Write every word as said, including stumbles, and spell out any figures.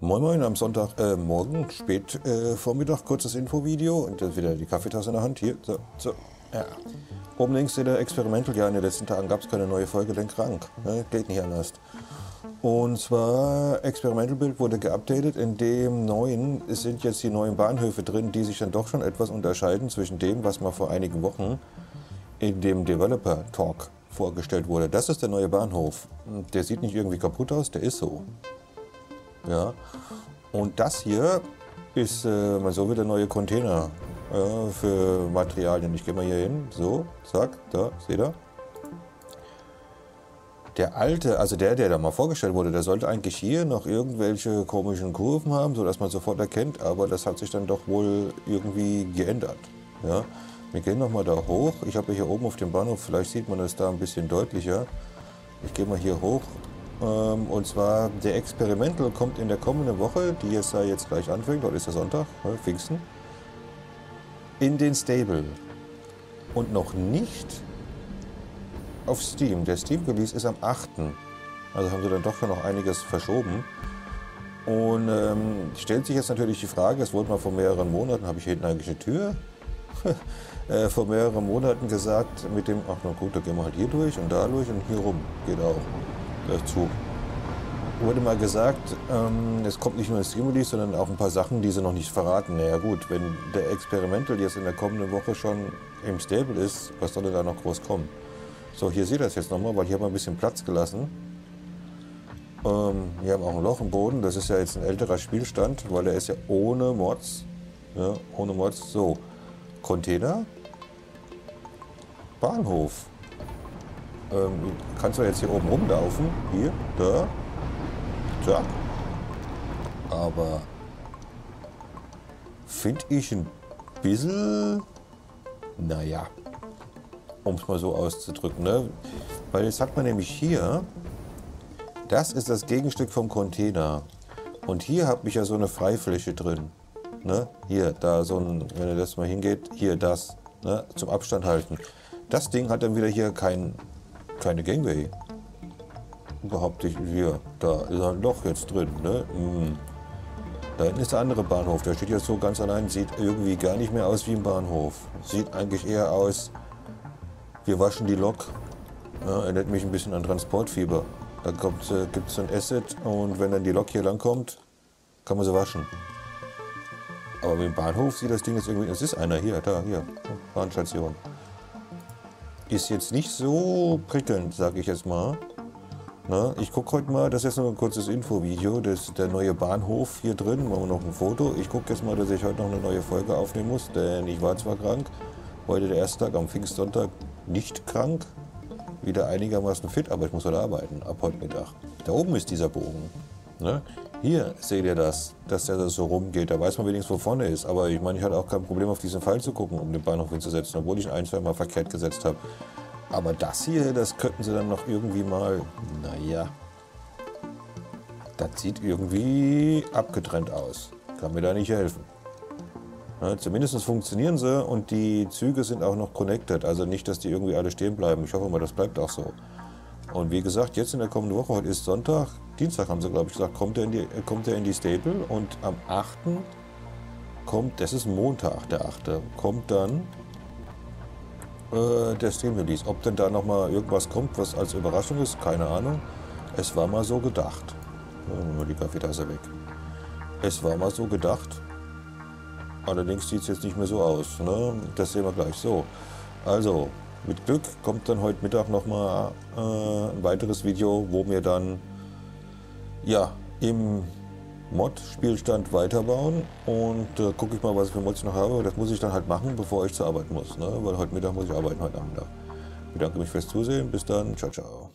Moin Moin am Sonntag, äh, morgen, spät äh, Vormittag, kurzes Infovideo und äh, wieder die Kaffeetasse in der Hand, hier, so, so, ja. Oben links seht ihr Experimental, ja, in den letzten Tagen gab es keine neue Folge, denn krank, ne? Geht nicht anders. Und zwar, Experimental-Bild wurde geupdatet, in dem neuen sind jetzt die neuen Bahnhöfe drin, die sich dann doch schon etwas unterscheiden zwischen dem, was mal vor einigen Wochen in dem Developer-Talk vorgestellt wurde. Das ist der neue Bahnhof. Der sieht nicht irgendwie kaputt aus, der ist so. Ja. Und das hier ist äh, mal so wie der neue Container äh, für Materialien. Ich gehe mal hier hin, so, zack, da, seht ihr? Der alte, also der, der da mal vorgestellt wurde, der sollte eigentlich hier noch irgendwelche komischen Kurven haben, sodass man sofort erkennt, aber das hat sich dann doch wohl irgendwie geändert. Ja. Wir gehen nochmal da hoch. Ich habe hier oben auf dem Bahnhof, vielleicht sieht man das da ein bisschen deutlicher. Ich gehe mal hier hoch. Ähm, und zwar der Experimental kommt in der kommenden Woche, die jetzt, jetzt gleich anfängt, heute ist der Sonntag, ne, Pfingsten, in den Stable. Und noch nicht auf Steam. Der Steam-Release ist am achten Also haben sie dann doch schon noch einiges verschoben. Und ähm, stellt sich jetzt natürlich die Frage, es wurde mal vor mehreren Monaten, habe ich hier hinten eigentlich eine Tür? äh, vor mehreren Monaten gesagt, mit dem, ach na gut, da gehen wir halt hier durch und da durch und hier rum, geht auch. Dazu. Wurde mal gesagt, ähm, es kommt nicht nur ein Stream-Release, sondern auch ein paar Sachen, die sie noch nicht verraten. Naja gut, wenn der Experimental jetzt in der kommenden Woche schon im Stable ist, was soll denn da noch groß kommen? So, hier seht ihr das jetzt nochmal, weil hier haben wir ein bisschen Platz gelassen. Ähm, hier haben wir auch ein Loch im Boden, das ist ja jetzt ein älterer Spielstand, weil der ist ja ohne Mods. Ja, ohne Mods. So, Container, Bahnhof. Ähm, kannst du jetzt hier oben rumlaufen, hier, da, da. Aber finde ich ein bisschen, naja, um es mal so auszudrücken, ne? Weil jetzt hat man nämlich hier, das ist das Gegenstück vom Container. Und hier habe ich ja so eine Freifläche drin. Ne? Hier, da so ein, wenn ihr das mal hingeht, hier das, ne? Zum Abstand halten. Das Ding hat dann wieder hier kein, keine Gangway. Behaupte ich, hier, da ist ein Loch jetzt drin. Ne? Mm. Da hinten ist der andere Bahnhof, der steht jetzt so ganz allein, sieht irgendwie gar nicht mehr aus wie ein Bahnhof. Sieht eigentlich eher aus, wir waschen die Lok. Ja, erinnert mich ein bisschen an Transportfieber. Da äh, gibt es so ein Asset und wenn dann die Lok hier langkommt, kann man sie waschen. Aber mit dem Bahnhof sieht das Ding jetzt irgendwie, es ist einer hier, da, hier, Bahnstation. Ist jetzt nicht so prickelnd, sage ich jetzt mal. Na, ich gucke heute mal, das ist jetzt noch ein kurzes Infovideo, das ist der neue Bahnhof hier drin, machen wir noch ein Foto. Ich gucke jetzt mal, dass ich heute noch eine neue Folge aufnehmen muss, denn ich war zwar krank, heute der erste Tag, am Pfingstsonntag nicht krank, wieder einigermaßen fit, aber ich muss heute arbeiten, ab heute Mittag. Da oben ist dieser Bogen. Ne? Hier seht ihr das, dass der so rumgeht, da weiß man wenigstens, wo vorne ist. Aber ich meine, ich hatte auch kein Problem, auf diesen Pfeil zu gucken, um den Bahnhof hinzusetzen, obwohl ich ihn ein, zwei Mal verkehrt gesetzt habe. Aber das hier, das könnten sie dann noch irgendwie mal, naja, das sieht irgendwie abgetrennt aus. Kann mir da nicht helfen. Ja, zumindest funktionieren sie und die Züge sind auch noch connected, also nicht, dass die irgendwie alle stehen bleiben. Ich hoffe mal, das bleibt auch so. Und wie gesagt, jetzt in der kommenden Woche, heute ist Sonntag, Dienstag haben sie, glaube ich, gesagt, kommt er in die, kommt er in die Stable und am achten kommt, das ist Montag, der achte kommt dann äh, der Stream-Release. Ob denn da nochmal irgendwas kommt, was als Überraschung ist, keine Ahnung. Es war mal so gedacht. Nehmen wir die Kaffeetasse weg. Es war mal so gedacht. Allerdings sieht es jetzt nicht mehr so aus. Ne? Das sehen wir gleich so. Also, mit Glück kommt dann heute Mittag nochmal äh, ein weiteres Video, wo wir dann ja, im Mod-Spielstand weiterbauen. Und äh, gucke ich mal, was ich für Mods noch habe. Das muss ich dann halt machen, bevor ich zur Arbeit muss. Ne? Weil heute Mittag muss ich arbeiten, heute Nachmittag. Ich bedanke mich fürs Zusehen. Bis dann. Ciao, ciao.